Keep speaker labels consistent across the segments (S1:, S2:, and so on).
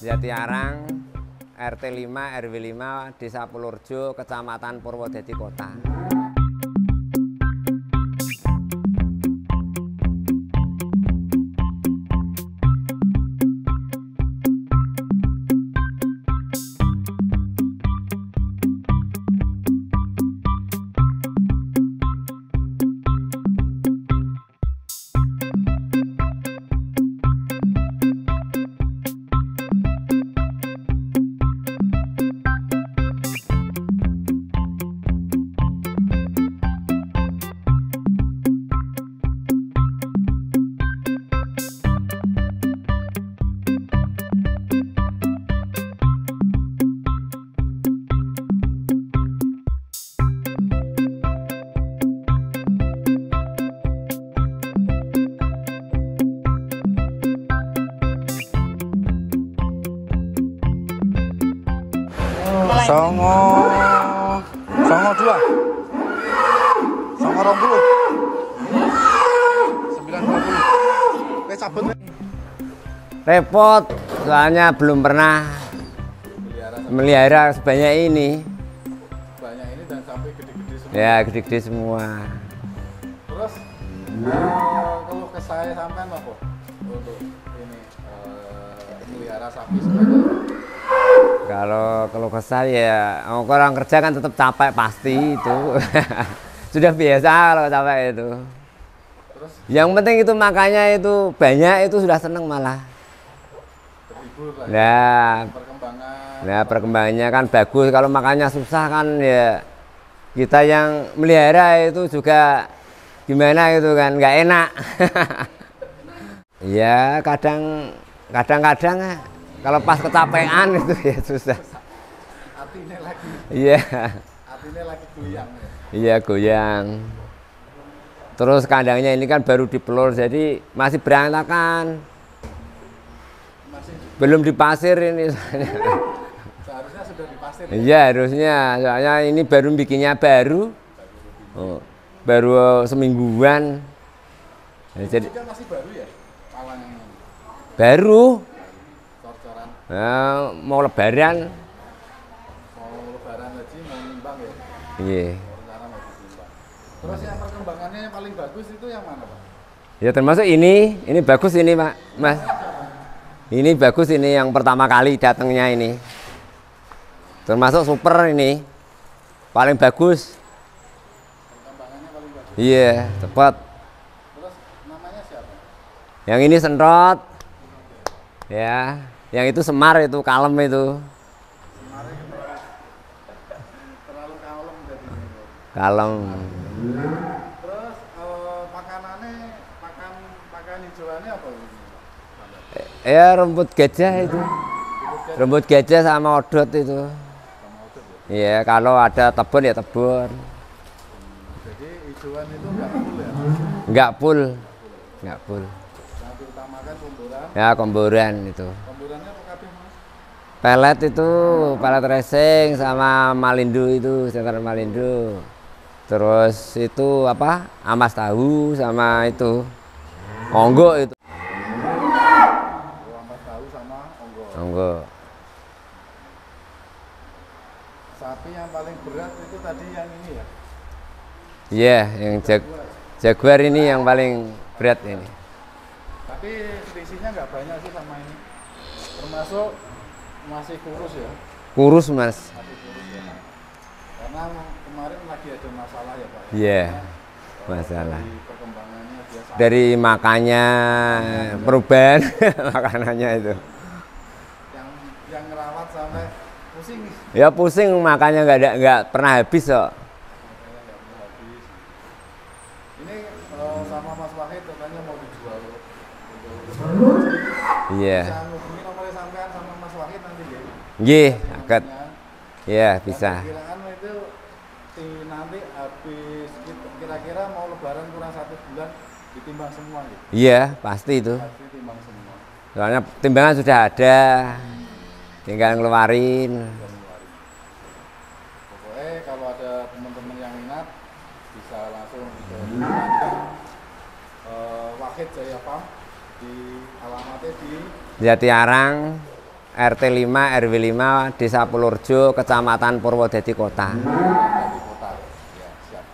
S1: Jatiarang, RT 5 RW 5 Desa Pulurjo, Kecamatan Purwodadi Kota.
S2: Songo 2 Songo 20 920 cabut
S1: Repot, soalnya belum pernah melihara sebanyak ini.
S2: Banyak ini dan sampai gede-gede semua.
S1: Ya, gede-gede semua.
S2: Terus kalau ke saya sampean apa untuk ini melihara sapi sebanyak?
S1: Kalau kesal ya orang kerja kan tetap capek pasti itu. Sudah biasa kalau capek itu.
S2: Terus
S1: yang penting itu makanya itu banyak itu sudah seneng malah.
S2: Terhibur lah.
S1: Nah,
S2: perkembangannya
S1: kan bagus. Kalau makannya susah kan ya kita yang melihara itu juga gimana gitu kan, nggak enak. Ya kadang-kadang kalau pas kecapean itu ya susah.
S2: Hatinya lagi.
S1: Iya.
S2: Hatinya lagi goyang.
S1: Iya goyang. Terus kandangnya ini kan baru dipelur jadi masih berantakan. Belum dipasir ini.
S2: Seharusnya sudah dipasir.
S1: Iya harusnya. Soalnya ini baru bikinnya baru. Oh, baru semingguan. Jadi
S2: masih baru ya? Palang ini.
S1: Baru.
S2: Cor-coran.
S1: Nah, mau lebaran.
S2: Mau lebaran haji mau nimbang ya?
S1: Iya.
S2: Terus yang perkembangannya yang paling bagus itu yang mana, Pak?
S1: Ya termasuk ini bagus ini, Pak, Mas. Ini bagus ini yang pertama kali datangnya ini. Termasuk super ini. Paling bagus.
S2: Perkembangannya paling bagus.
S1: Iya, cepat.
S2: Terus namanya siapa?
S1: Yang ini senrot. Ya, yang itu semar itu kalem itu.
S2: Semarang terlalu kalem jadi.
S1: Kalem.
S2: Terus makanannya pakan hijauannya apa ini?
S1: Ya rumput gajah itu. Rumput gajah sama odot itu. Iya, kalau ada tebon ya tebon.
S2: Jadi hijauan itu enggak full ya?
S1: Enggak full. Enggak full.
S2: Yang diutamakan komboran.
S1: Ya, komboran itu.
S2: Komborannya apa kabeh, Mas?
S1: Pelet itu, pelet racing sama Malindo itu, sekitar Malindo. Terus itu apa? Ampas tahu sama itu. Onggo itu.
S2: Ampas tahu sama onggo.
S1: Onggo.
S2: Sapi yang paling berat itu tadi yang ini ya?
S1: Iya, yang jaguar ini yang paling berat ini.
S2: Tapi selisihnya nggak banyak sih sama ini. Termasuk masih kurus ya?
S1: Kurus, Mas.
S2: Masih kurus ya. Karena kemarin lagi ada masalah ya, Pak.
S1: Iya, masalah.
S2: Dari perkembangannya biasa.
S1: Dari makannya, perubahan makanannya itu.
S2: Yang ngerawat sampai pusing.
S1: Ya pusing makannya nggak pernah habis kok.
S2: Makanya nggak pernah habis. Ini sama Mas Wahid katanya mau dijual.
S1: Iya.
S2: Bisa ngubungi nomornya sampean sama Mas Wahid nanti ya.
S1: Nggih, akad. Iya, bisa.
S2: Kiraan itu nanti habis kira-kira mau lebaran kurang 1 bulan ditimbang semua gitu.
S1: Iya, pasti itu.
S2: Pasti timbang semua.
S1: Soalnya timbangan sudah ada. Tinggal ngeluarin.
S2: Pokoknya kalau ada teman-teman yang minat bisa langsung ke Wahid Jaya Farm di alamatnya di
S1: Jatiarang, RT 5 RW 5 Desa Pulurjo, Kecamatan Purwodadi Kota.
S2: Dari kota. Ya, siap.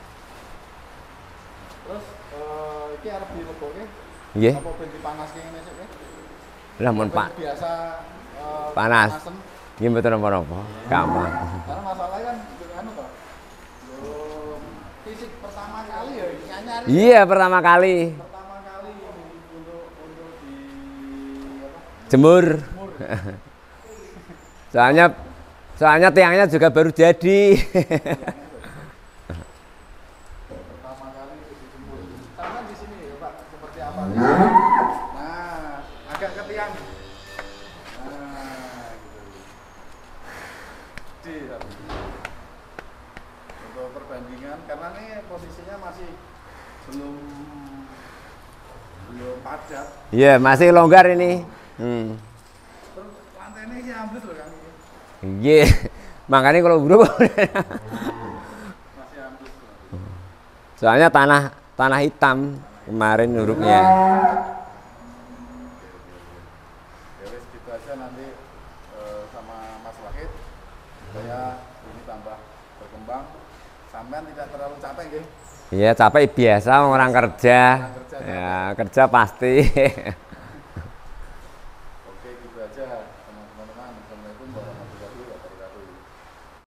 S2: Terus iki arep dilebokke
S1: Nggih.
S2: apa ben dipanaske ngene sik kowe?
S1: Lah mun Pak
S2: Biasa
S1: panas.
S2: panasen.
S1: Nggih mboten napa-napa. Gampang.
S2: Karena masalahnya kan anu toh. Fisik pertama kali ya nyanyar.
S1: Iya, pertama kali
S2: Pertama kali untuk di apa?
S1: jemur.
S2: Jemur.
S1: Soalnya tiangnya juga baru jadi.
S2: Pertama kali dijemur. Sama di sini ya Pak, seperti apa? Nah, agak ke tiang. Nah, gitu. Untuk perbandingan karena ini posisinya masih belum padat.
S1: Iya, masih longgar ini.
S2: Terus lantainya ini ambles loh Kang.
S1: Iya. Makanya kalau buru
S2: Masih ambles.
S1: soalnya tanah hitam kemarin nuruknya.
S2: Ya wis gitu aja nanti sama Mas Wahid supaya ini tambah berkembang. Sampean tidak terlalu capek nggih.
S1: Iya, capek biasa orang kerja. Ya, kerja pasti.